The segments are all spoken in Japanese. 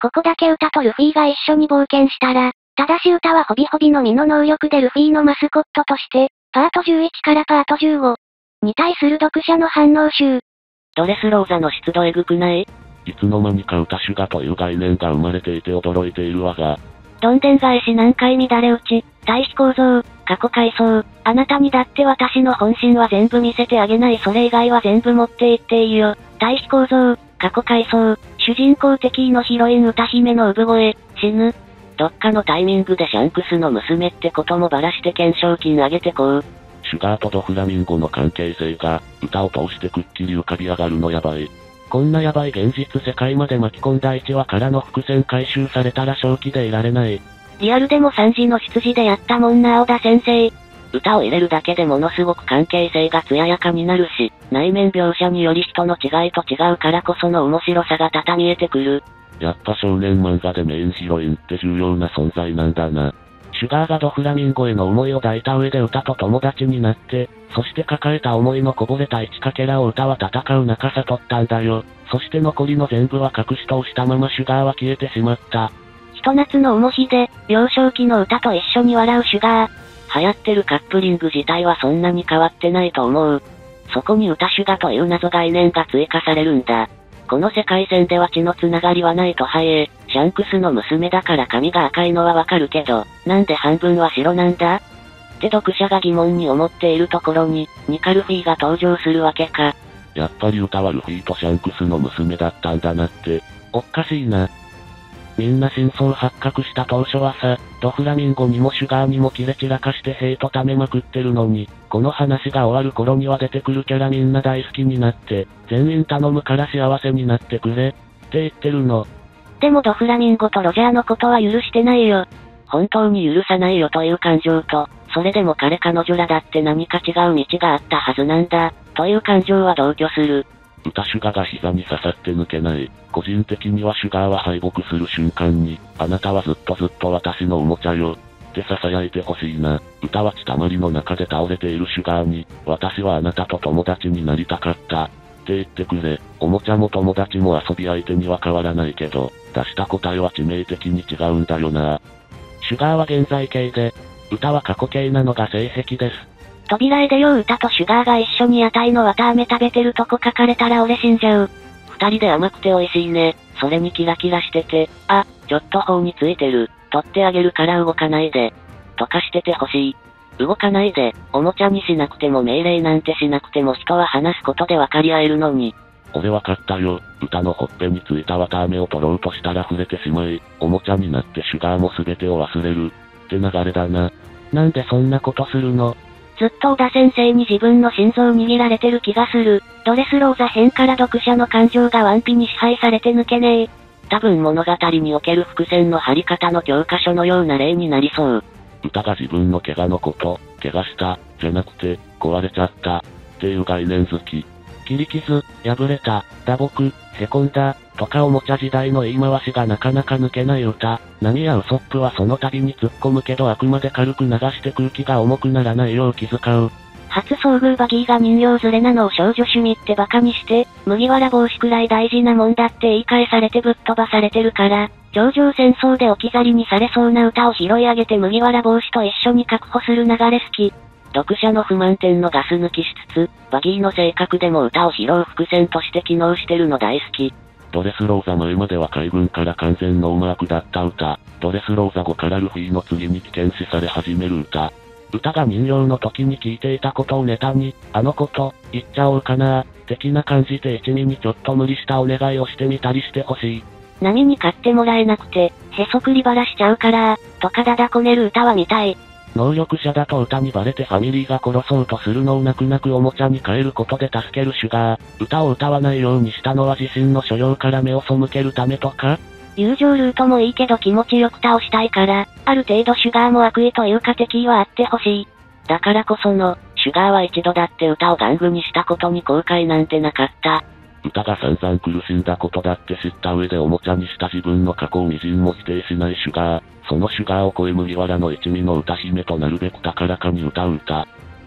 ここだけ歌とルフィが一緒に冒険したら、ただし歌はホビホビの実の能力でルフィのマスコットとして、パート11からパート15に対する読者の反応集。 ドレスローザの湿度えぐくない？ いつの間にか歌手がという概念が生まれていて驚いているわが。 どんでん返し何回乱れ打ち、対比構造、過去回想、あなたにだって私の本心は全部見せてあげない、それ以外は全部持っていっていいよ。対比構造、過去回想、主人公敵のヒロイン歌姫の産声、死ぬ。どっかのタイミングでシャンクスの娘ってこともばらして懸賞金あげてこう。 シュガーとドフラミンゴの関係性が、歌を通してくっきり浮かび上がるのやばい。こんなやばい現実世界まで巻き込んだ1話からの伏線回収されたら正気でいられない。 リアルでも3時の執事でやったもんな青田先生。歌を入れるだけでものすごく関係性が艶やかになるし、内面描写により人の違いと違うからこその面白さが多々見えてくる。 やっぱ少年漫画でメインヒロインって重要な存在なんだな。シュガーがドフラミンゴへの思いを抱いた上で歌と友達になって、そして抱えた思いのこぼれた1かけらを歌は戦う中悟ったんだよ。そして残りの全部は隠し通したままシュガーは消えてしまった。 ひと夏の重ひで、幼少期の歌と一緒に笑うシュガー。流行ってるカップリング自体はそんなに変わってないと思う。そこに歌シュガという謎概念が追加されるんだ。この世界線では血のつながりはないとはいえ、シャンクスの娘だから髪が赤いのはわかるけど、なんで半分は白なんだって読者が疑問に思っているところに、ニカルフィが登場するわけか。 やっぱり歌はルフィとシャンクスの娘だったんだなって、おっかしいな。みんな真相発覚した当初はさ、ドフラミンゴにもシュガーにもキレ散らかしてヘイト溜めまくってるのに、この話が終わる頃には出てくるキャラみんな大好きになって、全員頼むから幸せになってくれ、って言ってるの。 でもドフラミンゴとロジャーのことは許してないよ。本当に許さないよという感情と、それでも彼女らだって何か違う道があったはずなんだ、という感情は同居する。 歌シュガが膝に刺さって抜けない。個人的にはシュガーは敗北する瞬間に、あなたはずっと私のおもちゃよ。って囁いてほしいな。歌は血たまりの中で倒れているシュガーに、私はあなたと友達になりたかった。って言ってくれ。おもちゃも友達も遊び相手には変わらないけど、出した答えは致命的に違うんだよな。シュガーは現在形で、歌は過去形なのが性癖です。 扉絵でよう歌とシュガーが一緒に屋台の綿飴食べてるとこ書かれたら俺死んじゃう。二人で甘くて美味しいね。それにキラキラしてて、あ、ちょっと頬についてる。取ってあげるから動かないで。とかしててほしい。動かないで、おもちゃにしなくても命令なんてしなくても人は話すことで分かり合えるのに。 俺わかったよ。歌のほっぺについた綿飴を取ろうとしたら触れてしまい、おもちゃになってシュガーも全てを忘れる。って流れだな。 なんでそんなことするの？ずっと小田先生に自分の心臓握られてる気がする。ドレスローザ編から読者の感情がワンピに支配されて抜けねえ。多分物語における伏線の張り方の教科書のような例になりそう。 歌が自分の怪我のこと、怪我した、じゃなくて、壊れちゃった、っていう概念好き。切り傷、破れた、打撲、へこんだ、とかおもちゃ時代の言い回しがなかなか抜けない歌。波やウソップはその度に突っ込むけどあくまで軽く流して空気が重くならないよう気遣う。 初遭遇バギーが人形連れなのを少女趣味ってバカにして、麦わら帽子くらい大事なもんだって言い返されてぶっ飛ばされてるから、頂上戦争で置き去りにされそうな歌を拾い上げて麦わら帽子と一緒に確保する流れ好き。読者の不満点のガス抜きしつつ、バギーの性格でも歌を拾う伏線として機能してるの大好き。 ドレスローザ前までは海軍から完全ノーマークだった歌。ドレスローザ後からルフィの次に危険視され始める歌。歌が人形の時に聞いていたことをネタに、あのこと言っちゃおうかな的な感じで一味にちょっと無理したお願いをしてみたりしてほしい。 何に買ってもらえなくて、へそくりばらしちゃうから、とかだだこねる歌は見たい。 能力者だと歌にバレてファミリーが殺そうとするのを泣く泣くおもちゃに変えることで助けるシュガー。歌を歌わないようにしたのは自身の所用から目を背けるためとか？ 友情ルートもいいけど気持ちよく倒したいから、ある程度シュガーも悪意というか敵意はあってほしい。だからこその、シュガーは一度だって歌を玩具にしたことに後悔なんてなかった。 歌が散々苦しんだことだって知った上でおもちゃにした自分の過去をみじんも否定しないシュガー。そのシュガーを超え麦わらの一味の歌姫となるべく高らかに歌う歌。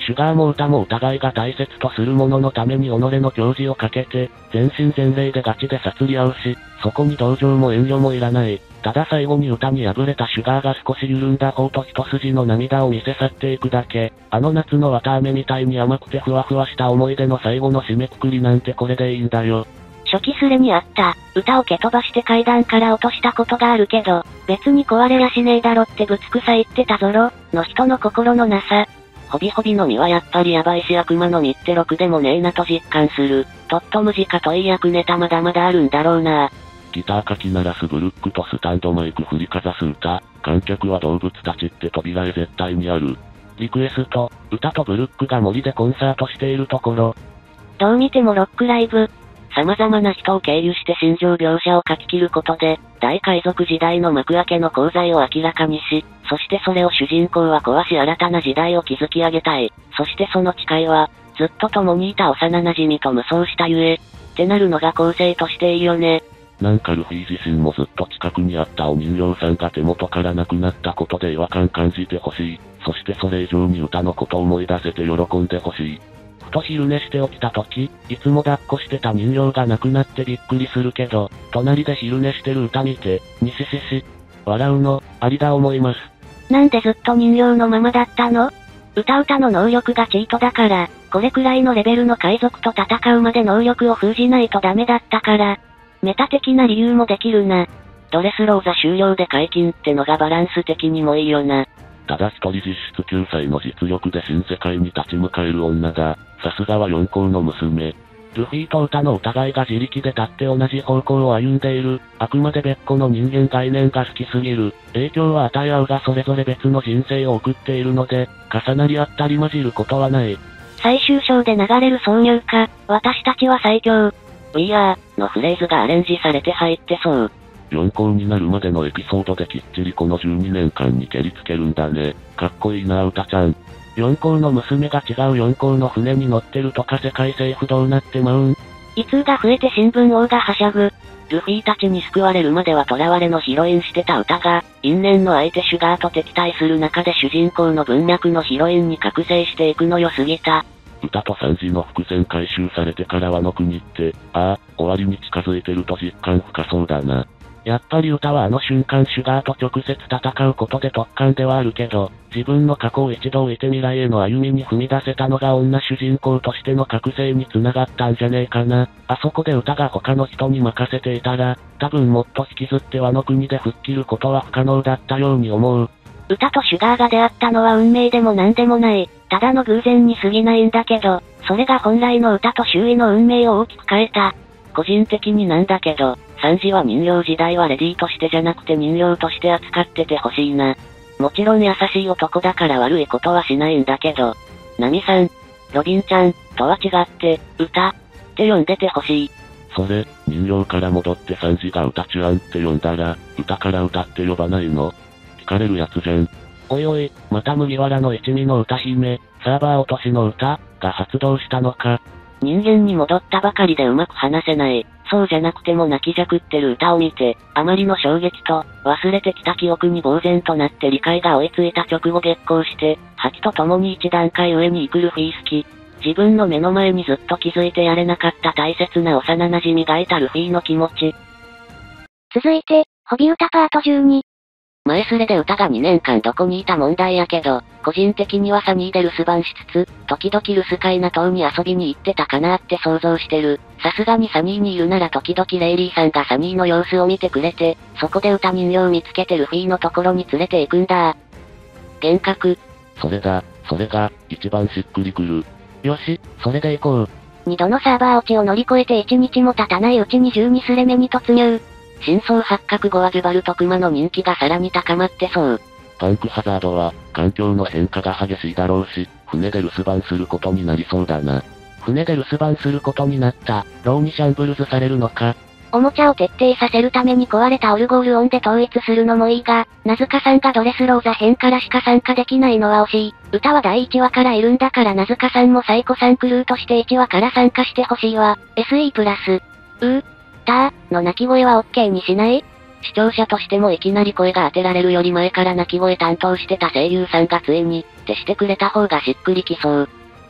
シュガーも歌もお互いが大切とするもののために己の矜持をかけて、全身全霊でガチで殺り合うし、そこに同情も遠慮もいらない。ただ最後に歌に敗れたシュガーが少し緩んだ方と一筋の涙を見せ去っていくだけ。あの夏の綿飴みたいに甘くてふわふわした思い出の最後の締めくくりなんてこれでいいんだよ。 初期スレにあった、歌を蹴飛ばして階段から落としたことがあるけど、別に壊れやしねえだろってぶつくさ言ってたぞろ、の人の心のなさ。ホビホビの実はやっぱりヤバいし悪魔の実ってろくでもねえなと実感する。とっと無事かといい役ネタまだまだあるんだろうな。 ギターかき鳴らすブルックとスタンドマイク振りかざす歌、観客は動物たちって扉へ絶対にある。リクエスト、歌とブルックが森でコンサートしているところ。 どう見てもロックライブ。様々な人を経由して心情描写を書き切ることで、大海賊時代の幕開けの功罪を明らかにし、そしてそれを主人公は壊し新たな時代を築き上げたい。そしてその誓いは、ずっと共にいた幼馴染と無双したゆえ、ってなるのが構成としていいよね。 なんかルフィ自身もずっと近くにあったお人形さんが手元からなくなったことで違和感感じてほしい。そしてそれ以上に歌のことを思い出せて喜んでほしい。ふと昼寝して起きた時、いつも抱っこしてた人形がなくなってびっくりするけど、隣で昼寝してる歌見て、にししし、笑うの、ありだ思います。 なんでずっと人形のままだったの？歌の能力がチートだから、これくらいのレベルの海賊と戦うまで能力を封じないとダメだったから。メタ的な理由もできるな。ドレスローザ終了で解禁ってのがバランス的にもいいよな。 ただ一人実質9歳の実力で新世界に立ち向かえる女だ。さすがは四皇の娘。ルフィと歌のお互いが自力で立って同じ方向を歩んでいる。あくまで別個の人間概念が好きすぎる。影響は与え合うがそれぞれ別の人生を送っているので、重なり合ったり混じることはない。 最終章で流れる挿入歌、私たちは最強。We are のフレーズがアレンジされて入ってそう。 四皇になるまでのエピソードできっちりこの12年間に蹴りつけるんだね。かっこいいな歌ちゃん。四皇の娘が違う四皇の船に乗ってるとか世界征服どうなってまうん？ 胃痛が増えて新聞王がはしゃぐ。ルフィたちに救われるまでは囚われのヒロインしてた歌が、因縁の相手シュガーと敵対する中で主人公の文脈のヒロインに覚醒していくのよすぎた。 歌とサンジの伏線回収されてからワノ国って、終わりに近づいてると実感深そうだな。やっぱり歌はあの瞬間シュガーと直接戦うことで特感ではあるけど、自分の過去を一度置いて未来への歩みに踏み出せたのが女主人公としての覚醒に繋がったんじゃねえかな。あそこで歌が他の人に任せていたら、多分もっと引きずってワノ国で吹っ切ることは不可能だったように思う。 歌とシュガーが出会ったのは運命でも何でもない。ただの偶然に過ぎないんだけど、それが本来の歌と周囲の運命を大きく変えた。個人的になんだけど、サンジは人形時代はレディーとしてじゃなくて人形として扱っててほしいな。もちろん優しい男だから悪いことはしないんだけど、ナミさん、ロビンちゃん、とは違って、歌、って呼んでてほしい。 それ、人形から戻ってサンジが歌ちゅあんって呼んだら、歌から歌って呼ばないの？惹かれるやつじゃん。おいおい、また麦わらの一味の歌姫、サーバー落としの歌、が発動したのか。 人間に戻ったばかりでうまく話せない。そうじゃなくても泣きじゃくってる歌を見て、あまりの衝撃と、忘れてきた記憶に呆然となって理解が追いついた直後激高して、覇気と共に一段階上に行くルフィ好き。自分の目の前にずっと気づいてやれなかった大切な幼馴染がいたルフィの気持ち。 続いて、ホビ歌パート12。 前スレで歌が2年間どこにいた問題やけど、個人的にはサニーで留守番しつつ、時々ルスカイナ島に遊びに行ってたかなって想像してる。さすがにサニーにいるなら時々レイリーさんがサニーの様子を見てくれて、そこで歌人形見つけてルフィのところに連れて行くんだ。幻覚。 それが、一番しっくりくる。よし、それで行こう。 2度のサーバー落ちを乗り越えて1日も経たないうちに12スレ目に突入。真相発覚後はジュバルとクマの人気がさらに高まってそう。 パンクハザードは、環境の変化が激しいだろうし、船で留守番することになりそうだな。船で留守番することになった、ローにシャンブルズされるのか。 おもちゃを徹底させるために壊れたオルゴール音で統一するのもいいが、ナズカさんがドレスローザ編からしか参加できないのは惜しい。歌は第1話からいるんだからナズカさんもサイコさんクルーとして1話から参加してほしいわ。SE プラス。の鳴き声は OK にしない？視聴者としてもいきなり声が当てられるより前から鳴き声担当してた声優さんがついに、ってしてくれた方がしっくりきそう。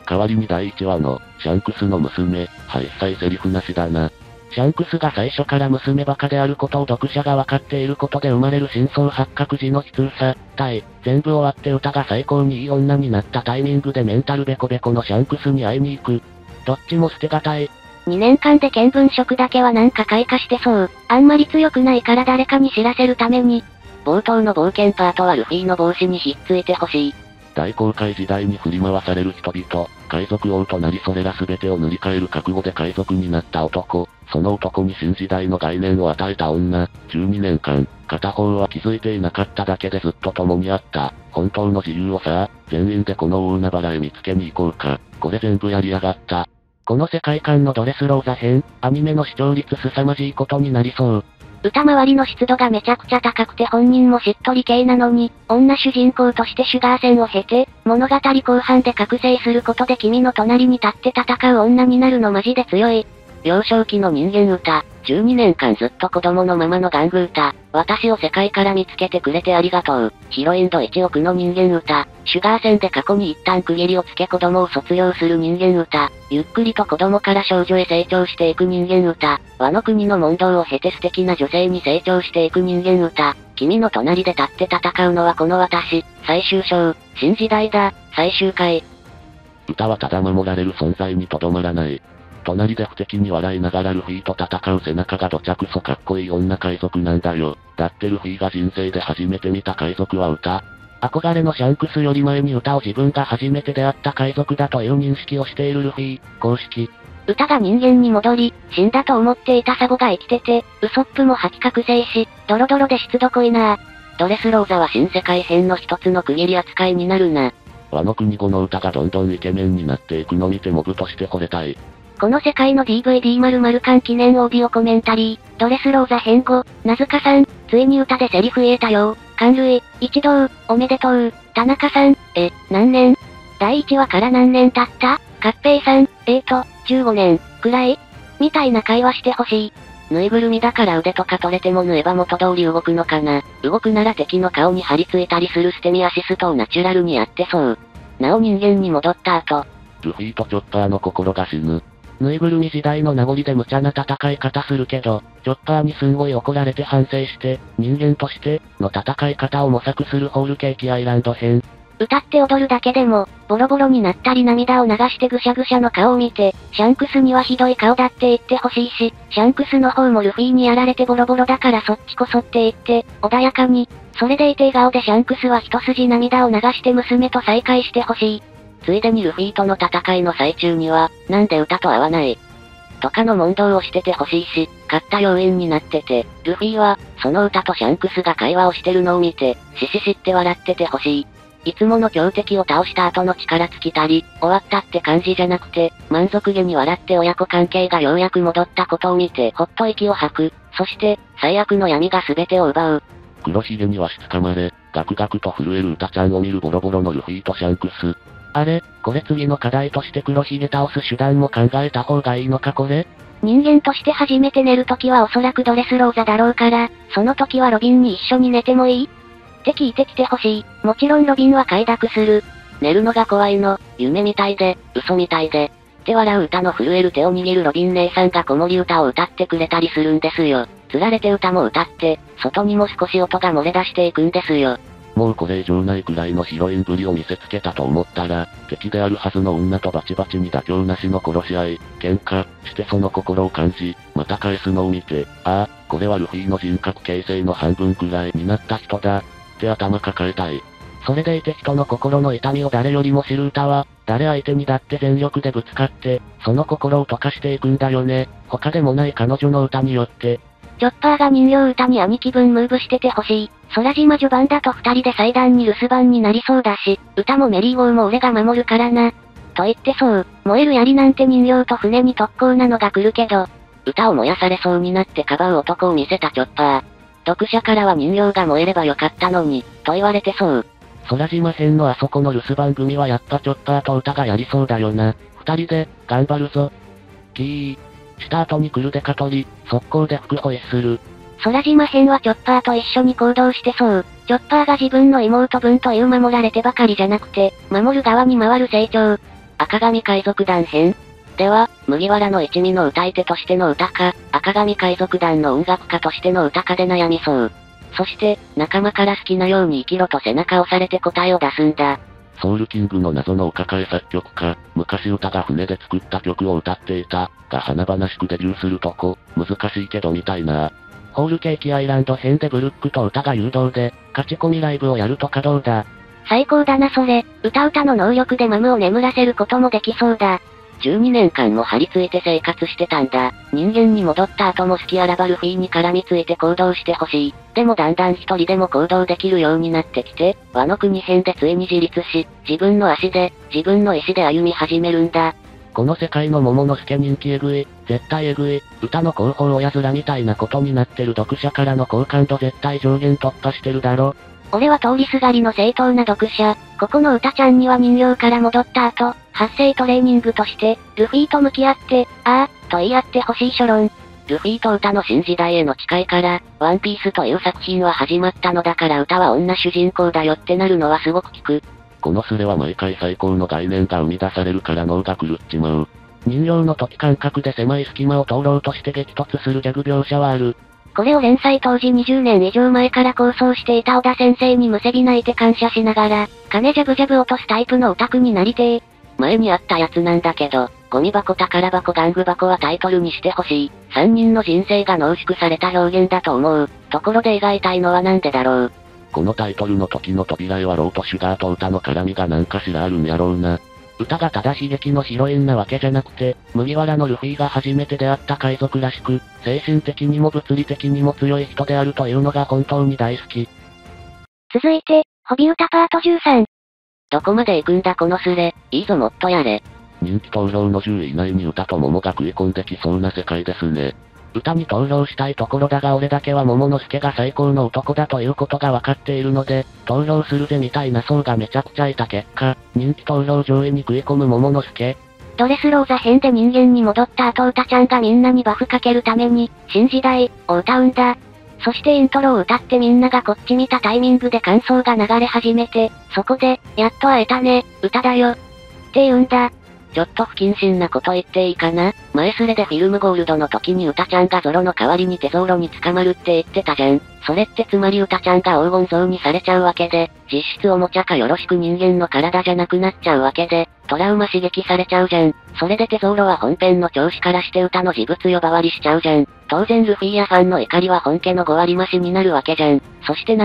代わりに第1話の、シャンクスの娘、一切セリフなしだな。シャンクスが最初から娘バカであることを読者が分かっていることで生まれる真相発覚時の悲痛さ、全部終わって歌が最高にいい女になったタイミングでメンタルベコベコのシャンクスに会いに行く。どっちも捨てがたい。 2年間で見聞色だけはなんか開花してそう。あんまり強くないから誰かに知らせるために。 冒頭の冒険パートはルフィの帽子にひっついてほしい。 大航海時代に振り回される人々、海賊王となりそれら全てを塗り替える覚悟で海賊になった男、その男に新時代の概念を与えた女、12年間、片方は気づいていなかっただけでずっと共にあった、本当の自由をさ、全員でこの大海原へ見つけに行こうか、これ全部やりやがった。この世界観のドレスローザ編、アニメの視聴率凄まじいことになりそう。 歌周りの湿度がめちゃくちゃ高くて本人もしっとり系なのに、女主人公としてシュガー戦を経て、物語後半で覚醒することで君の隣に立って戦う女になるのマジで強い。 幼少期の人間歌、12年間ずっと子供のままの玩具歌、私を世界から見つけてくれてありがとう、ヒロイン度1億の人間歌、シュガー戦で過去に一旦区切りをつけ子供を卒業する人間歌、ゆっくりと子供から少女へ成長していく人間歌、和の国の問答を経て素敵な女性に成長していく人間歌、君の隣で立って戦うのはこの私、最終章、新時代だ、最終回。 歌はただ守られる存在にとどまらない。隣で不敵に笑いながらルフィと戦う背中がどちゃくそかっこいい女海賊なんだよ。だってルフィが人生で初めて見た海賊は歌。憧れのシャンクスより前に歌を自分が初めて出会った海賊だという認識をしているルフィ、公式。 歌が人間に戻り、死んだと思っていたサボが生きてて、ウソップも吐き覚醒し、ドロドロで湿度濃いな。 ドレスローザは新世界編の一つの区切り扱いになるな。 和の国語の歌がどんどんイケメンになっていくの見てモブとして惚れたい。 この世界の DVD 〇〇巻記念オーディオコメンタリー、ドレスローザ編後、名塚さん、ついに歌でセリフ言えたよ。感類、一同、おめでとう。田中さん、何年？第1話から何年経った？合併さん、15年、くらい？みたいな会話してほしい。 ぬいぐるみだから腕とか取れても縫えば元通り動くのかな。動くなら敵の顔に張り付いたりする捨て身アシストをナチュラルにやってそう。なお人間に戻った後、 ルフィとチョッパーの心が死ぬ。ぬいぐるみ時代の名残で無茶な戦い方するけど、チョッパーにすんごい怒られて反省して、人間としての戦い方を模索するホールケーキアイランド編。 歌って踊るだけでも、ボロボロになったり涙を流してぐしゃぐしゃの顔を見て、シャンクスにはひどい顔だって言ってほしいし、シャンクスの方もルフィにやられてボロボロだからそっちこそって言って、穏やかに、それでいて笑顔でシャンクスは一筋涙を流して娘と再会してほしい。 ついでにルフィとの戦いの最中には、なんで歌と合わないとかの問答をしててほしいし、勝った要因になってて、ルフィは、その歌とシャンクスが会話をしてるのを見て、しししって笑っててほしい。いつもの強敵を倒した後の力尽きたり、終わったって感じじゃなくて、満足げに笑って親子関係がようやく戻ったことを見てほっと息を吐く。そして、最悪の闇が全てを奪う。 黒ひげにわしつかまれ、ガクガクと震える歌ちゃんを見るボロボロのルフィとシャンクス。あれ、これ次の課題として黒ひげ倒す手段も考えた方がいいのかこれ？ 人間として初めて寝るときはおそらくドレスローザだろうから、その時はロビンに一緒に寝てもいい？って聞いてきてほしい。もちろんロビンは快諾する。 寝るのが怖いの、夢みたいで、嘘みたいで。って笑う歌の震える手を握るロビン姉さんが子守歌を歌ってくれたりするんですよ。釣られて歌も歌って、外にも少し音が漏れ出していくんですよ。 もうこれ以上ないくらいのヒロインぶりを見せつけたと思ったら、敵であるはずの女とバチバチに妥協なしの殺し合い、喧嘩してその心を感じ、また返すのを見て、ああ、これはルフィの人格形成の半分くらいになった人だ、って頭抱えたい。それでいて人の心の痛みを誰よりも知る歌は、誰相手にだって全力でぶつかって、その心を溶かしていくんだよね。他でもない彼女の歌によって。 チョッパーが人形歌に兄貴分ムーブしててほしい。空島序盤だと二人で祭壇に留守番になりそうだし、歌もメリー号も俺が守るからな。と言ってそう、燃える槍なんて人形と船に特攻なのが来るけど、 歌を燃やされそうになってかばう男を見せたチョッパー。読者からは人形が燃えればよかったのに、と言われてそう。 空島編のあそこの留守番組はやっぱチョッパーと歌がやりそうだよな。二人で、頑張るぞ。キー。した後に来るデカ取り、速攻で服ホイッスル。 空島編はチョッパーと一緒に行動してそう。チョッパーが自分の妹分という守られてばかりじゃなくて、守る側に回る成長。 赤髪海賊団編。では、麦わらの一味の歌い手としての歌か、赤髪海賊団の音楽家としての歌かで悩みそう。そして、仲間から好きなように生きろと背中を押されて答えを出すんだ。 ソウルキングの謎のお抱え作曲家、昔歌が船で作った曲を歌っていた、が華々しくデビューするとこ、難しいけどみたいな。ホールケーキアイランド編でブルックと歌が誘導で、勝ち込みライブをやるとかどうだ。 最高だなそれ、歌の能力でマムを眠らせることもできそうだ。 12年間も張り付いて生活してたんだ。人間に戻った後も好きあらばルフィに絡みついて行動してほしい。でもだんだん一人でも行動できるようになってきて、ワノ国編でついに自立し、自分の足で、自分の意志で歩み始めるんだ。 この世界の桃之助人気えぐい、絶対えぐい、歌の広報親面みたいなことになってる読者からの好感度絶対上限突破してるだろ。 俺は通りすがりの正当な読者、ここの歌ちゃんには人形から戻った後、発声トレーニングとして、ルフィと向き合って、あー、と言い合ってほしい所論。 ルフィと歌の新時代への誓いから、ワンピースという作品は始まったのだから歌は女主人公だよってなるのはすごく効く。 このスレは毎回最高の概念が生み出されるから脳が狂っちまう。人形の時感覚で狭い隙間を通ろうとして激突するギャグ描写はある。 これを連載当時20年以上前から構想していた小田先生にむせび泣いて感謝しながら、金ジャブジャブ落とすタイプのオタクになりてー。 前にあったやつなんだけど、ゴミ箱宝箱玩具箱はタイトルにしてほしい。3人の人生が濃縮された表現だと思う。ところで描いたいのはなんでだろう。 このタイトルの時の扉絵はローとシュガーと歌の絡みがなんかしらあるんやろうな。歌がただ悲劇のヒロインなわけじゃなくて、麦わらのルフィが初めて出会った海賊らしく、精神的にも物理的にも強い人であるというのが本当に大好き。 続いて、ホビ歌パート13。 どこまで行くんだこのスレ、いいぞもっとやれ。 人気投票の10位以内に歌と桃が食い込んできそうな世界ですね。歌に投票したいところだが俺だけは桃之助が最高の男だということが分かっているので、投票するぜみたいな層がめちゃくちゃいた結果、人気投票上位に食い込む桃之助。 ドレスローザ編で人間に戻った後歌ちゃんがみんなにバフかけるために、新時代を歌うんだ。そしてイントロを歌ってみんながこっち見たタイミングで感想が流れ始めて、そこで、やっと会えたね、歌だよ。って言うんだ。 ちょっと不謹慎なこと言っていいかな。前スレでフィルムゴールドの時に歌ちゃんがゾロの代わりにテゾーロに捕まるって言ってたじゃん。それってつまり歌ちゃんが黄金像にされちゃうわけで、実質おもちゃかよろしく人間の体じゃなくなっちゃうわけで、トラウマ刺激されちゃうじゃん。それでテゾーロは本編の調子からして歌の事物呼ばわりしちゃうじゃん。当然ルフィやファンの怒りは本家の5割増しになるわけじゃん。そして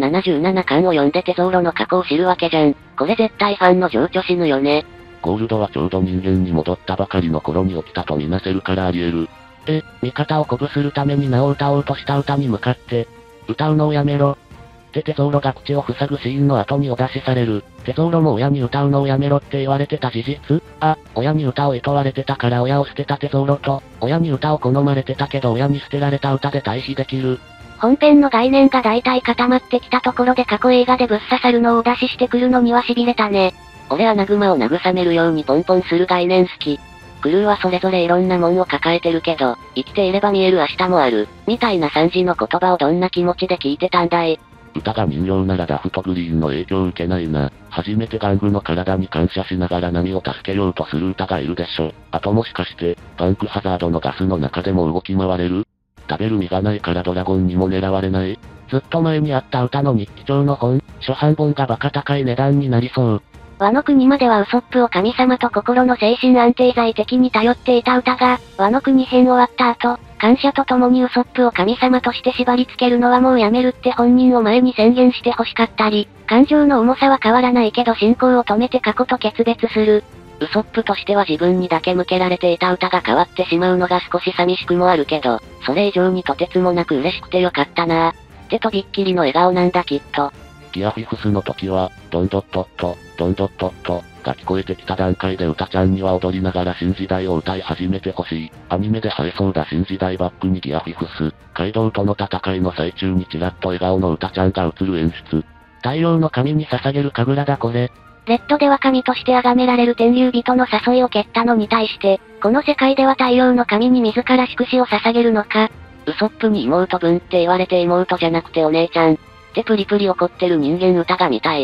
777巻を読んでテゾーロの過去を知るわけじゃん。これ絶対ファンの情緒死ぬよね。 ゴールドはちょうど人間に戻ったばかりの頃に起きたとみなせるからあり得る。味方を鼓舞するために名を歌おうとした歌に向かって、歌うのをやめろ。ってテゾーロが口を塞ぐシーンの後にお出しされる。テゾーロも親に歌うのをやめろって言われてた事実？親に歌を厭われてたから親を捨てたテゾーロと、親に歌を好まれてたけど親に捨てられた歌で対比できる。 本編の概念が大体固まってきたところで過去映画でぶっ刺さるのをお出ししてくるのには痺れたね。 俺アナグマを慰めるようにポンポンする概念好き。クルーはそれぞれいろんなもんを抱えてるけど、生きていれば見える明日もある、みたいな惨事の言葉をどんな気持ちで聞いてたんだい。 歌が人形ならダフトグリーンの影響を受けないな。初めて玩具の体に感謝しながら波を助けようとする歌がいるでしょ。あともしかして、パンクハザードのガスの中でも動き回れる？食べる身がないからドラゴンにも狙われない？ずっと前にあった歌の日記帳の本、初版本がバカ高い値段になりそう。 ワノ国まではウソップを神様と心の精神安定剤的に頼っていた歌が、ワノ国編終わった後、感謝とともにウソップを神様として縛り付けるのはもうやめるって本人を前に宣言して欲しかったり、感情の重さは変わらないけど進行を止めて過去と決別する。 ウソップとしては自分にだけ向けられていた歌が変わってしまうのが少し寂しくもあるけど、それ以上にとてつもなく嬉しくてよかったなぁ。ってとびっきりの笑顔なんだきっと。 ギアフィフスの時は、ドンドットット、ドンドットット、が聞こえてきた段階で歌ちゃんには踊りながら新時代を歌い始めてほしい。アニメで映えそうだ新時代バックにギアフィフス、カイドウとの戦いの最中にちらっと笑顔の歌ちゃんが映る演出。太陽の神に捧げる神楽だこれ。 レッドでは神として崇められる天竜人の誘いを蹴ったのに対して、この世界では太陽の神に自ら祝詞を捧げるのか。 ウソップに妹分って言われて妹じゃなくてお姉ちゃん。ってプリプリ怒ってる人間歌が見たい。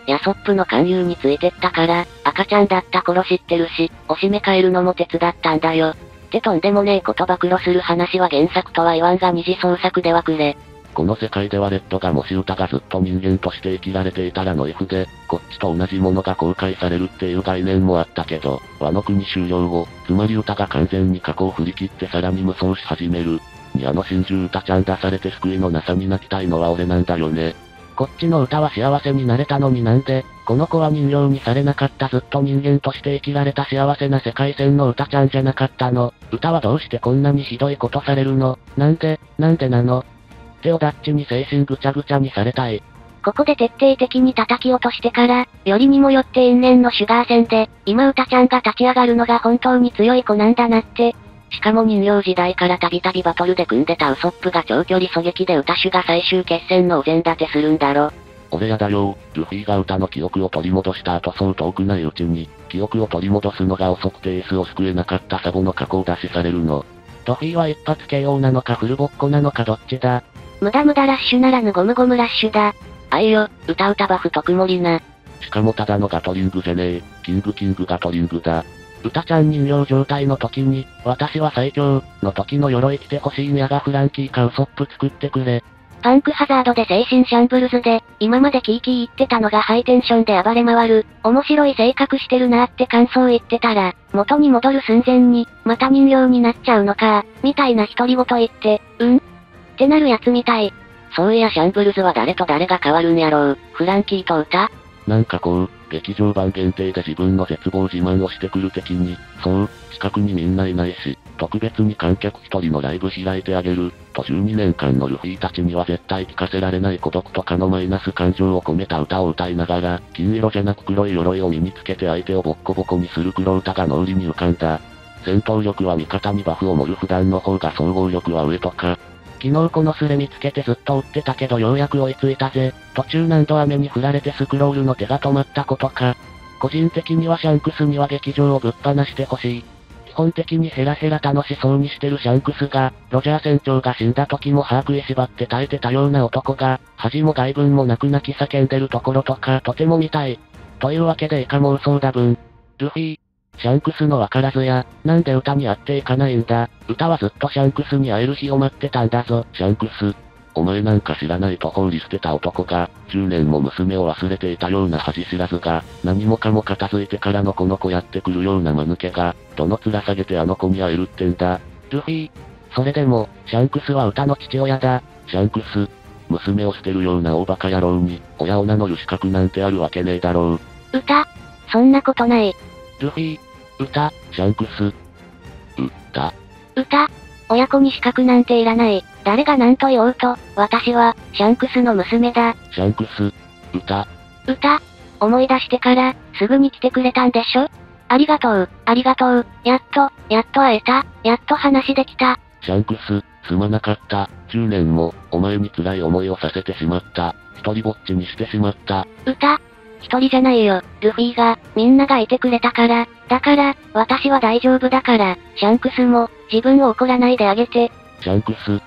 ヤソップの勧誘についてったから、赤ちゃんだった頃知ってるし、おしめ替えるのも手伝ったんだよ。ってとんでもねえこと暴露する話は原作とは言わんが二次創作ではくれ。 この世界ではレッドがもし歌がずっと人間として生きられていたらの F で、こっちと同じものが公開されるっていう概念もあったけど、ワノ国終了後、つまり歌が完全に過去を振り切ってさらに無双し始める。に真珠歌ちゃん出されて救いのなさに泣きたいのは俺なんだよね。こっちの歌は幸せになれたのになんで、この子は人形にされなかったずっと人間として生きられた幸せな世界線の歌ちゃんじゃなかったの。歌はどうしてこんなにひどいことされるの？なんでなの？テオダッチに精神ぐちゃぐちゃにされたい。 ここで徹底的に叩き落としてから、よりにもよって因縁のシュガー戦で、今歌ちゃんが立ち上がるのが本当に強い子なんだなって。 しかも人形時代からたびたびバトルで組んでたウソップが長距離狙撃で歌手が最終決戦のお膳立てするんだろ。 俺やだよ、ルフィが歌の記憶を取り戻した後そう遠くないうちに、記憶を取り戻すのが遅くてエースを救えなかったサボの過去を出しされるの。ルフィは一発 KO なのかフルボッコなのかどっちだ？ 無駄ラッシュならぬゴムゴムラッシュだ。 あいよ、歌バフ特盛りな。 しかもただのガトリングじゃねえ、キングガトリングだ。歌ちゃん人形状態の時に、私は最強、の時の鎧着てほしいんやがフランキーかウソップ作ってくれ。 パンクハザードで精神シャンブルズで、今までキー言ってたのがハイテンションで暴れ回る、面白い性格してるなーって感想言ってたら、元に戻る寸前に、また人形になっちゃうのかみたいな独り言言って、ってなるやつみたい。 そういやシャンブルズは誰と誰が変わるんやろう、フランキーと歌？ なんかこう、劇場版限定で自分の絶望自慢をしてくる敵に、そう、近くにみんないないし、特別に観客一人のライブ開いてあげる、と12年間のルフィたちには絶対聞かせられない孤独とかのマイナス感情を込めた歌を歌いながら、金色じゃなく黒い鎧を身につけて相手をボッコボコにする黒歌が脳裏に浮かんだ。戦闘力は味方にバフを盛る普段の方が総合力は上とか、昨日このスレ見つけてずっと追ってたけどようやく追いついたぜ。途中何度雨に降られてスクロールの手が止まったことか。個人的にはシャンクスには劇場をぶっ放してほしい。基本的にヘラヘラ楽しそうにしてるシャンクスが、ロジャー船長が死んだ時も歯食いしばって耐えてたような男が、恥も外聞もなく泣き叫んでるところとかとても見たい。というわけで以下妄想だ分。ルフィ。シャンクスのわからずや、なんで歌に会っていかないんだ。歌はずっとシャンクスに会える日を待ってたんだぞ。シャンクス。お前なんか知らないと放り捨てた男が、10年も娘を忘れていたような恥知らずが、何もかも片付いてからのこの子やってくるような間抜けが、どの面下げてあの子に会えるってんだ。ルフィ。それでも、シャンクスは歌の父親だ。シャンクス。娘を捨てるような大バカ野郎に、親を名乗る資格なんてあるわけねえだろう。 歌？そんなことない。 ルフィ。歌、シャンクス。歌。 親子に資格なんていらない。誰が何と言おうと、私は、シャンクスの娘だ。 シャンクス。歌。 思い出してから、すぐに来てくれたんでしょ？ありがとう。やっと会えた。やっと話できた。 シャンクス、すまなかった。10年も、お前に辛い思いをさせてしまった。一人ぼっちにしてしまった。 一人じゃないよ、ルフィが、みんながいてくれたから。だから、私は大丈夫だから、シャンクスも、自分を怒らないであげて。 シャンクス、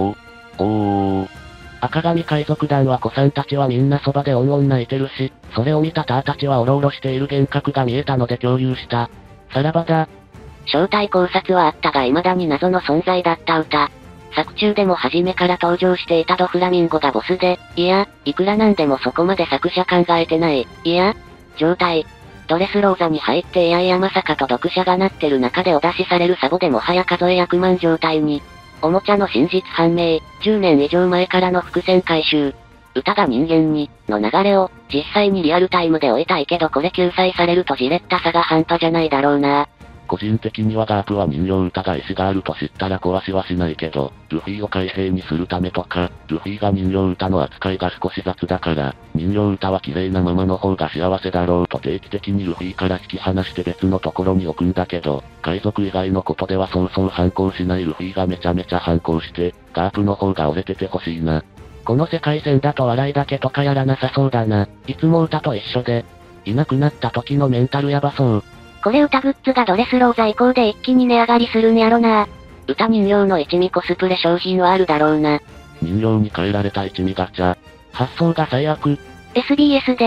赤髪海賊団は子さんたちはみんなそばでオンオン泣いてるし、それを見たターたちはオロオロしている幻覚が見えたので共有した。さらばだ。 正体考察はあったが未だに謎の存在だった歌。作中でも初めから登場していたドフラミンゴがボスで、いや、いくらなんでもそこまで作者考えてない。いや、状態。ドレスローザに入っていやいやまさかと読者がなってる中でお出しされるサボでもはや数え役満状態に。おもちゃの真実判明、10年以上前からの伏線回収。歌が人間に、の流れを、実際にリアルタイムで追いたいけどこれ救済されるとじれったさが半端じゃないだろうな。 個人的にはガープは人形歌が意志があると知ったら壊しはしないけど、ルフィを海兵にするためとか、ルフィが人形歌の扱いが少し雑だから、人形歌は綺麗なままの方が幸せだろうと定期的にルフィから引き離して別のところに置くんだけど、海賊以外のことではそうそう反抗しないルフィがめちゃめちゃ反抗して、ガープの方が折れててほしいな。この世界線だと笑いだけとかやらなさそうだな。いつも歌と一緒で、いなくなった時のメンタルやばそう。 これ歌グッズがドレスローザ以降で一気に値上がりするんやろな。 歌人形の一味コスプレ商品はあるだろうな。 人形に変えられた一味ガチャ。発想が最悪。 SBS で、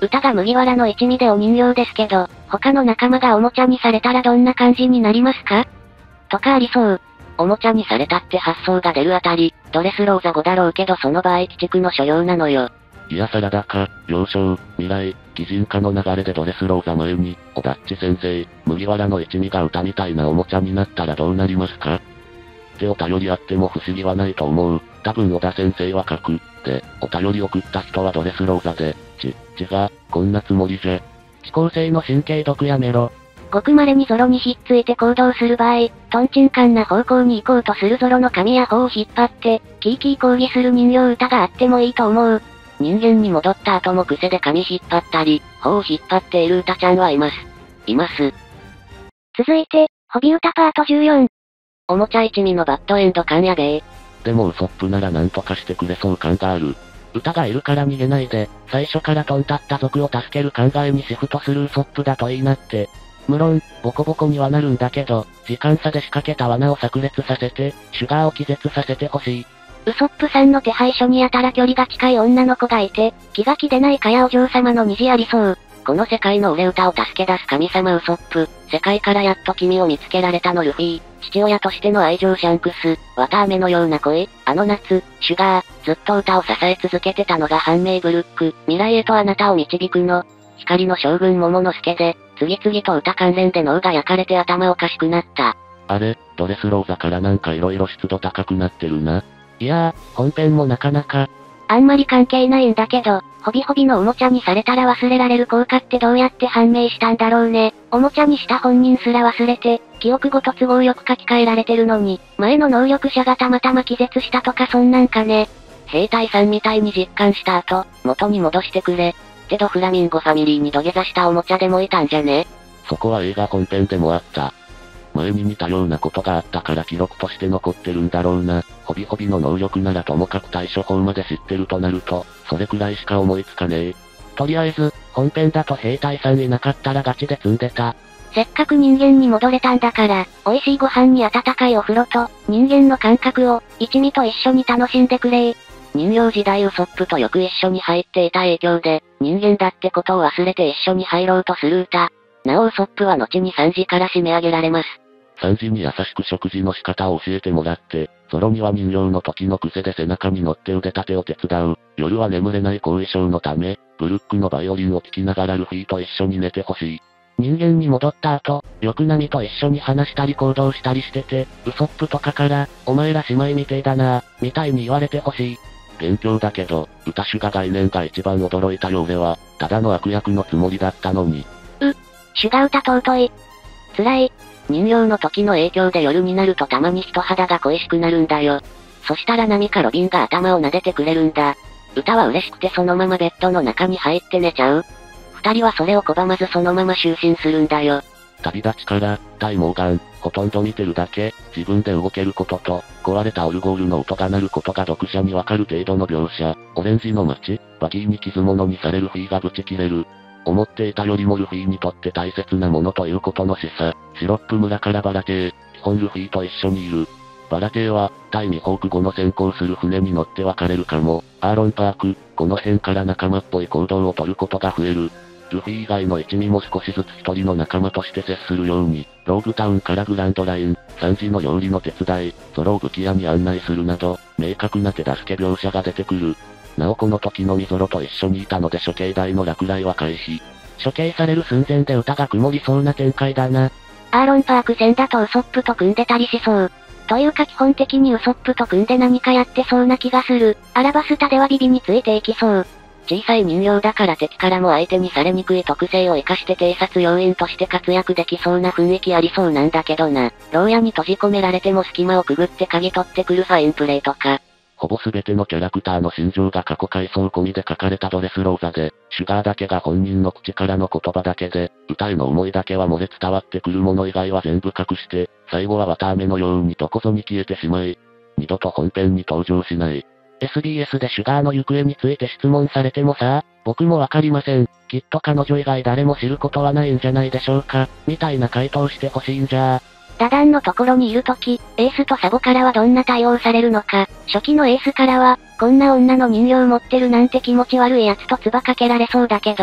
歌が麦わらの一味でお人形ですけど、他の仲間がおもちゃにされたらどんな感じになりますか？とかありそう。 おもちゃにされたって発想が出るあたり、ドレスローザ5だろうけどその場合鬼畜の所用なのよ。 いやサラダか、幼少、未来、擬人化の流れでドレスローザ前に、オダッチ先生、麦わらの一味が歌みたいなおもちゃになったらどうなりますか？ってお便りあっても不思議はないと思う。多分小田先生は書く。で、お便り送った人はドレスローザで、こんなつもりじゃ。 指向性の神経毒やめろ。ごく稀にゾロにひっついて行動する場合、トンチンカンな方向に行こうとするゾロの髪や頬を引っ張って、キーキー抗議する人形歌があってもいいと思う。 人間に戻った後も癖で髪引っ張ったり、頬を引っ張っている歌ちゃんはいます。います。 続いて、ホビ歌パート14。 おもちゃ一味のバッドエンド感やべえ。 でもウソップならなんとかしてくれそう感がある。歌がいるから逃げないで、最初からトンタった族を助ける考えにシフトするウソップだといいなって。無論、ボコボコにはなるんだけど、時間差で仕掛けた罠を炸裂させて、シュガーを気絶させてほしい。 ウソップさんの手配書にやたら距離が近い女の子がいて、気が気でないかやお嬢様の虹ありそう。 この世界の俺歌を助け出す神様ウソップ、世界からやっと君を見つけられたのルフィ、父親としての愛情シャンクス、綿飴のような恋、あの夏、シュガー、ずっと歌を支え続けてたのが判明ブルック、未来へとあなたを導くの、光の将軍桃之助で、次々と歌関連で脳が焼かれて頭おかしくなった。 あれ、ドレスローザからなんか色々湿度高くなってるな。 いやー、本編もなかなか。あんまり関係ないんだけど、ホビホビのおもちゃにされたら忘れられる効果ってどうやって判明したんだろうね。おもちゃにした本人すら忘れて、記憶ごと都合よく書き換えられてるのに、前の能力者がたまたま気絶したとかそんなんかね。 兵隊さんみたいに実感した後、元に戻してくれ。ってドフラミンゴファミリーに土下座したおもちゃでもいたんじゃね？ そこは映画本編でもあった。前に似たようなことがあったから記録として残ってるんだろうな。ホビホビの能力ならともかく対処法まで知ってるとなると、それくらいしか思いつかねえ。 とりあえず、本編だと兵隊さんいなかったらガチで積んでた。せっかく人間に戻れたんだから、美味しいご飯に温かいお風呂と、人間の感覚を、一味と一緒に楽しんでくれ。 人形時代ウソップとよく一緒に入っていた影響で、人間だってことを忘れて一緒に入ろうとする歌。なおウソップは後に3時から締め上げられます。 3時に優しく食事の仕方を教えてもらって、ゾロには人形の時の癖で背中に乗って腕立てを手伝う。夜は眠れない後遺症のため、ブルックのバイオリンを聴きながらルフィと一緒に寝てほしい。 人間に戻った後、よくナミと一緒に話したり行動したりしてて、ウソップとかから、お前ら姉妹みてえだな、みたいに言われてほしい。 勉強だけど、歌手が概念が一番驚いたよ俺は、ただの悪役のつもりだったのに。 シュガ歌尊い。辛い。 人形の時の影響で夜になるとたまに人肌が恋しくなるんだよ。そしたらナミかロビンが頭を撫でてくれるんだ。歌は嬉しくてそのままベッドの中に入って寝ちゃう。二人はそれを拒まずそのまま就寝するんだよ。 旅立ちから、タイモーガン、ほとんど見てるだけ、自分で動けることと、壊れたオルゴールの音が鳴ることが読者にわかる程度の描写、オレンジの街、バギーに傷物にされるフィーがブチ切れる。思っていたよりもルフィにとって大切なものということの示唆。シロップ村からバラテイ、基本ルフィと一緒にいる。バラテイは、タイミホーク後の先行する船に乗って別れるかも。アーロンパーク、この辺から仲間っぽい行動を取ることが増える。ルフィ以外の一味も少しずつ一人の仲間として接するように、ローグタウンからグランドライン、3時の料理の手伝い、ゾロを武器屋に案内するなど、明確な手助け描写が出てくる。なおこの時のみゾロと一緒にいたので処刑台の落雷は回避。 処刑される寸前で歌が曇りそうな展開だな。アーロンパーク戦だとウソップと組んでたりしそう。というか基本的にウソップと組んで何かやってそうな気がする。アラバスタではビビについていきそう。 小さい人形だから敵からも相手にされにくい特性を活かして偵察要員として活躍できそうな雰囲気ありそうなんだけどな。牢屋に閉じ込められても隙間をくぐって鍵取ってくるファインプレーとか。 ほぼ全てのキャラクターの心情が過去回想込みで書かれたドレスローザで、シュガーだけが本人の口からの言葉だけで、歌への思いだけは漏れ伝わってくるもの以外は全部隠して、最後は綿飴のようにどこぞに消えてしまい、二度と本編に登場しない。 SBS でシュガーの行方について質問されてもさ、僕もわかりません。きっと彼女以外誰も知ることはないんじゃないでしょうか、みたいな回答してほしいんじゃー。ダダンのところにいるとき、エースとサボからはどんな対応されるのか、初期のエースからは、こんな女の人形持ってるなんて気持ち悪いやつと唾かけられそうだけど、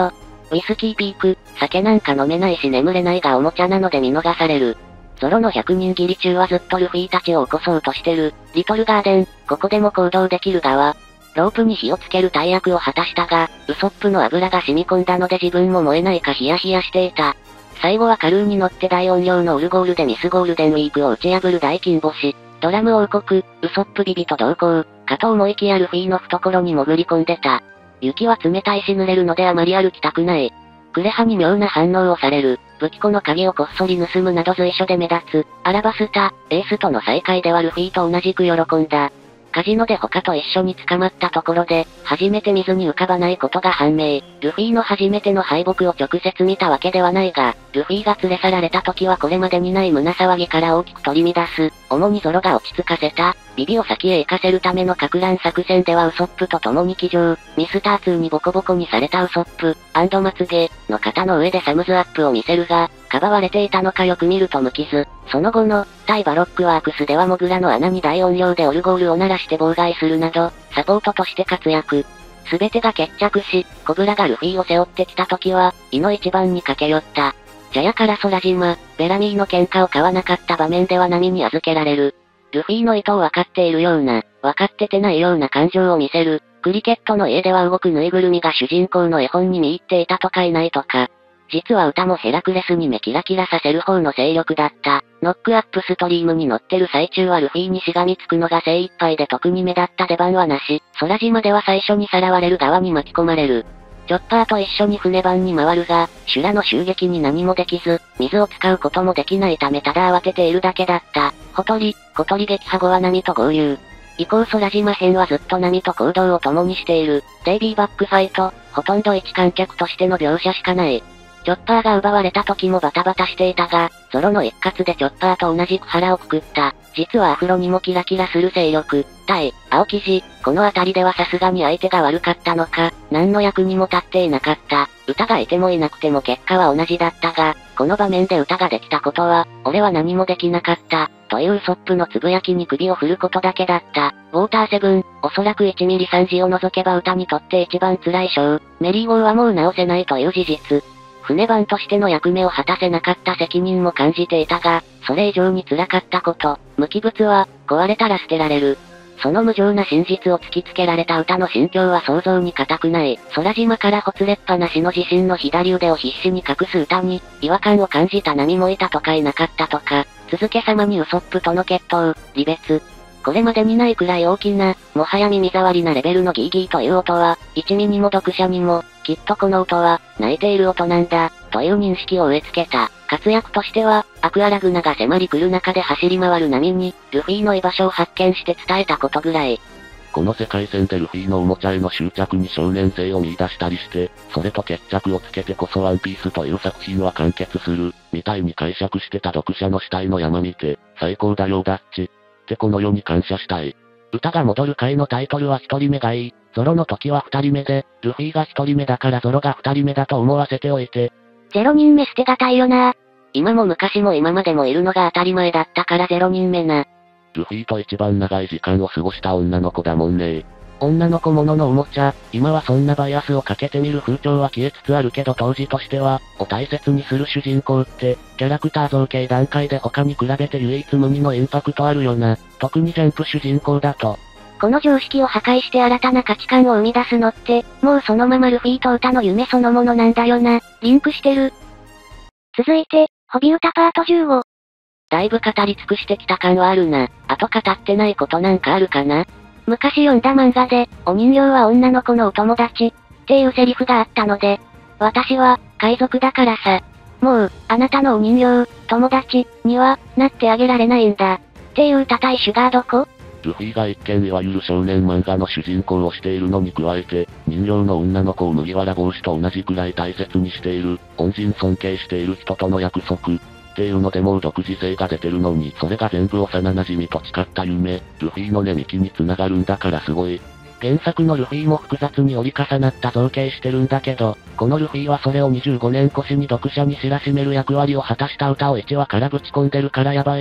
ウイスキーピーク、酒なんか飲めないし眠れないがおもちゃなので見逃される。ゾロの100人斬り中はずっとルフィたちを起こそうとしてる。リトルガーデン、ここでも行動できる側。ロープに火をつける大役を果たしたが、ウソップの油が染み込んだので自分も燃えないかヒヤヒヤしていた。最後はカルーに乗って大音量のオルゴールでミスゴールデンウィークを打ち破る大金星。ドラム王国、ウソップビビと同行、かと思いきやルフィの懐に潜り込んでた。雪は冷たいし濡れるのであまり歩きたくない。クレハに妙な反応をされる。武器庫の鍵をこっそり盗むなど随所で目立つ。アラバスタ、エースとの再会ではルフィと同じく喜んだ。カジノで他と一緒に捕まったところで、初めて水に浮かばないことが判明。ルフィの初めての敗北を直接見たわけではないが、ルフィが連れ去られた時はこれまでにない胸騒ぎから大きく取り乱す。主にゾロが落ち着かせた。ビビを先へ行かせるためのか乱作戦ではウソップと共に騎乗。ミスター2にボコボコにされたウソップ、まつげの肩の上でサムズアップを見せるが、かばわれていたのかよく見ると無傷。その後の、対バロックワークスではモグラの穴に大音量でオルゴールを鳴らして妨害するなど、サポートとして活躍。すべてが決着し、コブラがルフィを背負ってきた時は、イの一番に駆け寄った。ジャヤから空島、ベラミーの喧嘩を買わなかった場面では波に預けられる。ルフィの意図を分かっているような、分かっててないような感情を見せる。クリケットの家では動くぬいぐるみが主人公の絵本に見入っていたとかいないとか。実は歌もヘラクレスに目キラキラさせる方の勢力だった。ノックアップストリームに乗ってる最中はルフィにしがみつくのが精一杯で特に目立った出番はなし。空島では最初にさらわれる側に巻き込まれる。チョッパーと一緒に船番に回るが、修羅の襲撃に何もできず、水を使うこともできないためただ慌てているだけだった。小鳥撃破後は波と合流。以降空島編はずっと波と行動を共にしている。デイビーバックファイト、ほとんど一観客としての描写しかない。チョッパーが奪われた時もバタバタしていたが、ゾロの一括でチョッパーと同じく腹をくくった。実はアフロにもキラキラする勢力。対、青生地、この辺りではさすがに相手が悪かったのか、何の役にも立っていなかった。歌がいてもいなくても結果は同じだったが、この場面で歌ができたことは、俺は何もできなかった、というウソップのつぶやきに首を振ることだけだった。ウォーターセブン、おそらく1ミリ3時を除けば歌にとって一番辛い章。メリー号はもう直せないという事実。船番としての役目を果たせなかった責任も感じていたが、それ以上に辛かったこと、無機物は、壊れたら捨てられる。その無情な真実を突きつけられた歌の心境は想像に難くない。空島からほつれっぱなしの自身の左腕を必死に隠す歌に、違和感を感じた波もいたとかいなかったとか、続けさまにウソップとの決闘、離別。これまでにないくらい大きな、もはや耳障りなレベルのギーギーという音は、一味にも読者にも、きっとこの音は、泣いている音なんだ、という認識を植え付けた。活躍としては、アクアラグナが迫り来る中で走り回る波に、ルフィの居場所を発見して伝えたことぐらい。 この世界線でルフィのおもちゃへの執着に少年性を見出したりして、それと決着をつけてこそワンピースという作品は完結する、みたいに解釈してた読者の死体の山見て、最高だよダッチ。ってこの世に感謝したい。歌が戻る回のタイトルは一人目がいい。ゾロの時は二人目で、ルフィが一人目だからゾロが二人目だと思わせておいて。 0人目捨てがたいよな。 今も昔も今までもいるのが当たり前だったから0人目な。 ルフィと一番長い時間を過ごした女の子だもんね。女の子もののおもちゃ、今はそんなバイアスをかけてみる風潮は消えつつあるけど当時としては、を大切にする主人公って、キャラクター造形段階で他に比べて唯一無二のインパクトあるよな。特にジャンプ主人公だと。 この常識を破壊して新たな価値観を生み出すのって、もうそのままルフィと歌の夢そのものなんだよな。リンクしてる。続いて、ホビ歌パート15。 だいぶ語り尽くしてきた感はあるな。あと語ってないことなんかあるかな。 昔読んだ漫画で、お人形は女の子のお友達、っていうセリフがあったので、私は、海賊だからさ。もう、あなたのお人形、友達、には、なってあげられないんだ。っていう叩いシュガーどこ？ ルフィが一見いわゆる少年漫画の主人公をしているのに加えて、人形の女の子を麦わら帽子と同じくらい大切にしている、恩人尊敬している人との約束。っていうのでもう独自性が出てるのに、それが全部幼馴染と誓った夢、ルフィの根幹に繋がるんだからすごい。原作のルフィも複雑に折り重なった造形してるんだけど、このルフィはそれを25年越しに読者に知らしめる役割を果たした歌を1話からぶち込んでるからやばい。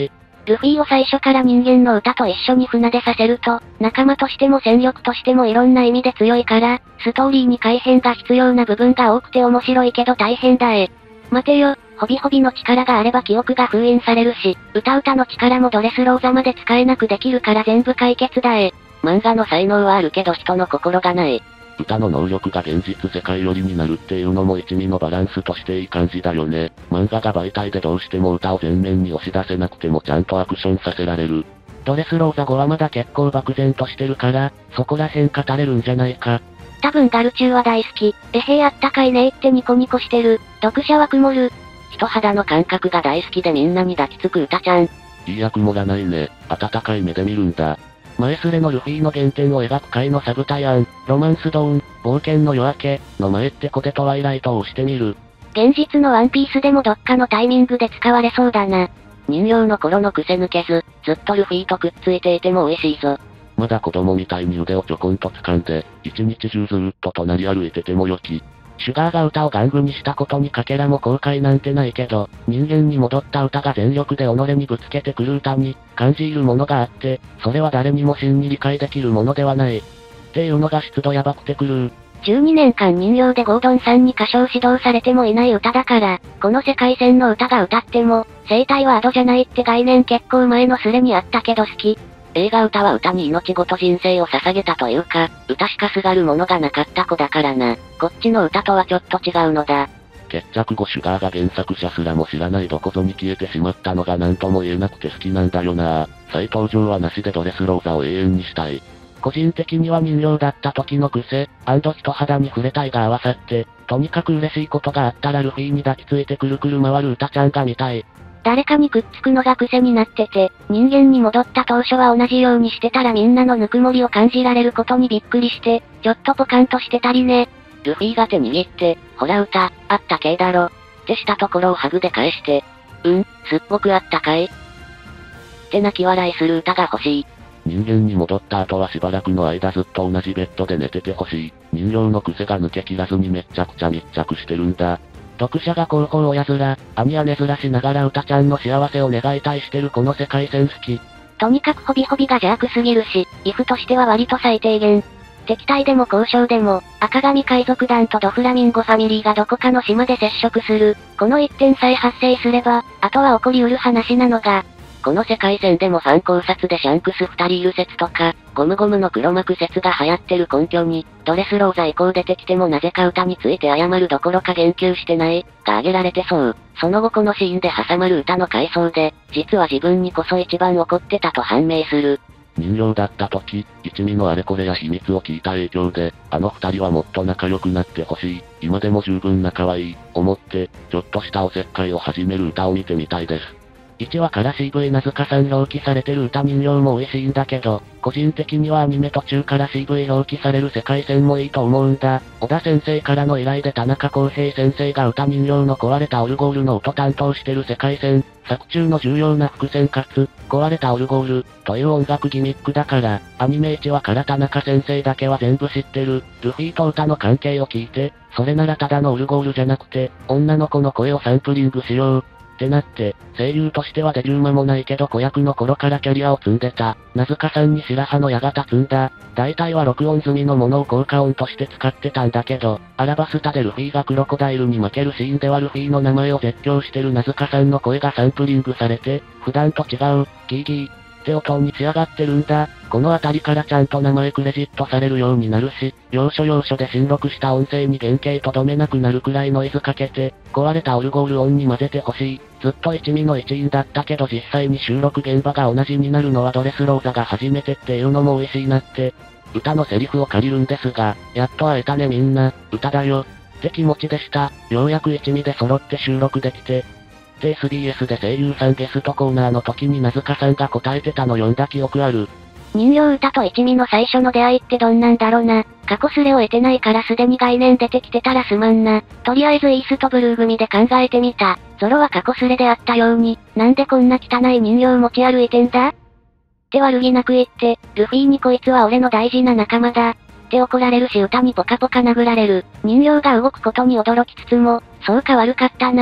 ルフィを最初から人間の歌と一緒に船出させると、仲間としても戦力としてもいろんな意味で強いから、ストーリーに改変が必要な部分が多くて面白いけど大変だ待てよ、ホビホビの力があれば記憶が封印されるし、歌の力もドレスローザまで使えなくできるから全部解決だ漫画の才能はあるけど人の心がない。 歌の能力が現実世界寄りになるっていうのも一味のバランスとしていい感じだよね。漫画が媒体でどうしても歌を前面に押し出せなくてもちゃんとアクションさせられる。ドレスローザ5はまだ結構漠然としてるから、そこら辺語れるんじゃないか。 多分ガルチューは大好き。あったかいねってニコニコしてる。読者は曇る。 人肌の感覚が大好きでみんなに抱きつく歌ちゃん。 いいや曇らないね。温かい目で見るんだ。前スレのルフィの原点を描く回のサブタイアン、ロマンスドーン、冒険の夜明け、の前ってコテトワイライトを押してみる。 現実のワンピースでもどっかのタイミングで使われそうだな。 人形の頃の癖抜けず、ずっとルフィとくっついていても美味しいぞ。 まだ子供みたいに腕をちょこんと掴んで、一日中ずーっと隣歩いてても良き。シュガーが歌を玩具にしたことにかけらも後悔なんてないけど、人間に戻った歌が全力で己にぶつけてくる歌に、感じるものがあって、それは誰にも真に理解できるものではない。っていうのが湿度やばくてくる。 12年間人形でゴードンさんに歌唱指導されてもいない歌だから、この世界線の歌が歌っても、生体はアドじゃないって概念結構前のスレにあったけど好き。 映画歌は歌に命ごと人生を捧げたというか、歌しかすがるものがなかった子だからな。こっちの歌とはちょっと違うのだ。 決着後シュガーが原作者すらも知らないどこぞに消えてしまったのが何とも言えなくて好きなんだよな。再登場はなしでドレスローザを永遠にしたい。個人的には人形だった時の癖、人肌に触れたいが合わさって、とにかく嬉しいことがあったらルフィに抱きついてくるくる回る歌ちゃんが見たい。 誰かにくっつくのが癖になってて、人間に戻った当初は同じようにしてたらみんなのぬくもりを感じられることにびっくりして、ちょっとポカンとしてたりね。 ルフィが手握って、ほら歌、あったけえだろ。ってしたところをハグで返して、すっごくあったかい。って泣き笑いする歌が欲しい。 人間に戻った後はしばらくの間ずっと同じベッドで寝ててほしい。人形の癖が抜けきらずにめっちゃくちゃ密着してるんだ。読者が広報親面、兄やねずらしながら歌ちゃんの幸せを願いたいしてるこの世界線好き。 とにかくホビホビが邪悪すぎるし、イフとしては割と最低限。敵対でも交渉でも、赤髪海賊団とドフラミンゴファミリーがどこかの島で接触する。この一点さえ発生すれば、あとは起こりうる話なのが、 この世界線でもファン考察でシャンクス2人いる説とか、ゴムゴムの黒幕説が流行ってる根拠に、ドレスローザ以降出てきてもなぜか歌について謝るどころか言及してない、が挙げられてそう。その後このシーンで挟まる歌の回想で、実は自分にこそ一番怒ってたと判明する。 人形だった時、一味のあれこれや秘密を聞いた影響で、あの二人はもっと仲良くなってほしい。今でも十分仲はいい、思って、ちょっとしたおせっかいを始める歌を見てみたいです。1話から CV 名塚さん表記されてる歌人形も美味しいんだけど、個人的にはアニメ途中から CV 表記される世界線もいいと思うんだ。小田先生からの依頼で田中康平先生が歌人形の壊れたオルゴールの音担当してる世界線、作中の重要な伏線かつ、壊れたオルゴール、という音楽ギミックだから、アニメ1話から田中先生だけは全部知ってる。ルフィと歌の関係を聞いて、それならただのオルゴールじゃなくて、女の子の声をサンプリングしよう。ってなって、声優としてはデビュー間もないけど子役の頃からキャリアを積んでた。名塚さんに白羽の矢が立つんだ。大体は録音済みのものを効果音として使ってたんだけど、アラバスタでルフィがクロコダイルに負けるシーンではルフィの名前を絶叫してる名塚さんの声がサンプリングされて、普段と違う、ギーギーって音に仕上がってるんだ。このあたりからちゃんと名前クレジットされるようになるし、要所要所で新録した音声に原型とどめなくなるくらいノイズかけて、壊れたオルゴール音に混ぜてほしい。ずっと一味の一員だったけど実際に収録現場が同じになるのはドレスローザが初めてっていうのも美味しいなって。歌のセリフを借りるんですが、やっと会えたねみんな、歌だよ。って気持ちでした。ようやく一味で揃って収録できて。で SBS で声優さんゲストコーナーの時に名塚さんが答えてたの読んだ記憶ある。 人形歌と一味の最初の出会いってどんなんだろうな。過去スレを得てないからすでに概念出てきてたらすまんな。とりあえずイーストブルー組で考えてみた。ゾロは過去スレであったように、なんでこんな汚い人形持ち歩いてんだって悪気なく言って、ルフィにこいつは俺の大事な仲間だ。って怒られるし歌にポカポカ殴られる。人形が動くことに驚きつつも、そうか悪かったな。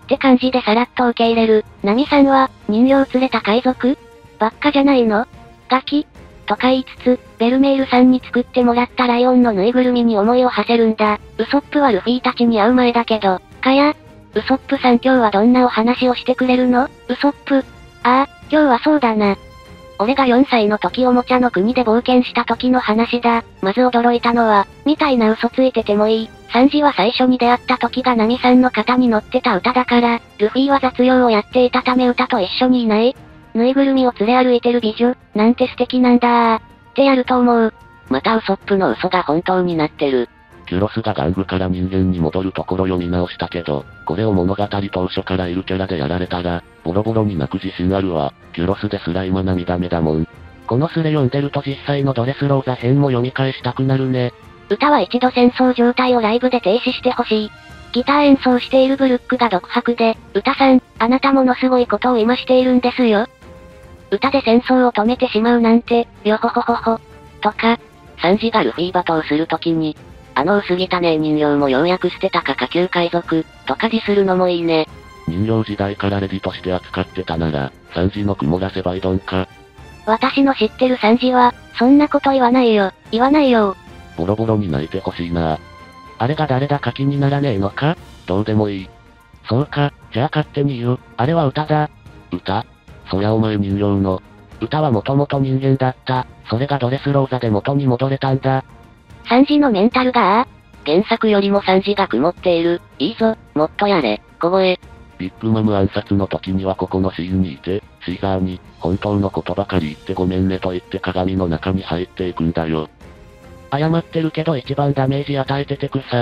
って感じでさらっと受け入れる。ナミさんは、人形連れた海賊ばっかじゃないの？ガキとか言いつつ、ベルメールさんに作ってもらったライオンのぬいぐるみに思いを馳せるんだ。ウソップはルフィたちに会う前だけど、かや？ウソップさん今日はどんなお話をしてくれるの？ウソップ。ああ、今日はそうだな。俺が4歳の時おもちゃの国で冒険した時の話だ。まず驚いたのは、みたいな嘘ついててもいい。サンジは最初に出会った時がナミさんの肩に乗ってた歌だから、ルフィは雑用をやっていたため歌と一緒にいない。ぬいぐるみを連れ歩いてる美女、なんて素敵なんだー。ってやると思う。 またウソップの嘘が本当になってる。 キュロスが玩具から人間に戻るところ読み直したけど、これを物語当初からいるキャラでやられたら、ボロボロに泣く自信あるわ。キュロスですら今涙目だもん。このスレ読んでると実際のドレスローザ編も読み返したくなるね。 歌は一度戦争状態をライブで停止してほしい。ギター演奏しているブルックが独白で、歌さん、あなたものすごいことを今しているんですよ。歌で戦争を止めてしまうなんて、よほほほほ。とか、 サンジがルフィ罵倒するときに、あの薄汚ねえ人形もようやく捨てたか下級海賊、とかディスるのもいいね。 人形時代からレディとして扱ってたなら、サンジの曇らせバイドンか。 私の知ってるサンジは、そんなこと言わないよ。言わないよ。 ボロボロに泣いてほしいな。あれが誰だか気にならねえのか？どうでもいい。そうか、じゃあ勝手に言う。あれは歌だ。歌？そりゃお前人形の。歌はもともと人間だった。それがドレスローザで元に戻れたんだ。 サンジのメンタルが原作よりもサンジが曇っている。いいぞ、もっとやれ、小声。 ビッグマム暗殺の時にはここのシーンにいて、シーザーに、本当のことばかり言ってごめんねと言って鏡の中に入っていくんだよ。謝ってるけど一番ダメージ与えててくさ。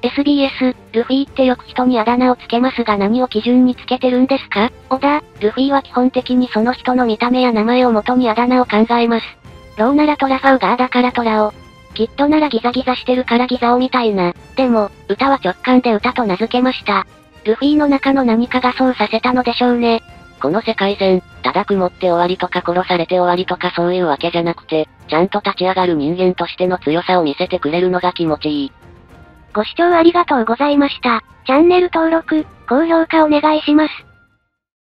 SBS、ルフィってよく人にあだ名をつけますが何を基準につけてるんですか？オダ、ルフィは基本的にその人の見た目や名前を元にあだ名を考えます。ローならトラファウガーだからトラを。キッドならギザギザしてるからギザオみたいな。でも、歌は直感で歌と名付けました。ルフィの中の何かがそうさせたのでしょうね。 この世界線、ただ曇って終わりとか殺されて終わりとかそういうわけじゃなくて、ちゃんと立ち上がる人間としての強さを見せてくれるのが気持ちいい。 ご視聴ありがとうございました。チャンネル登録、高評価お願いします。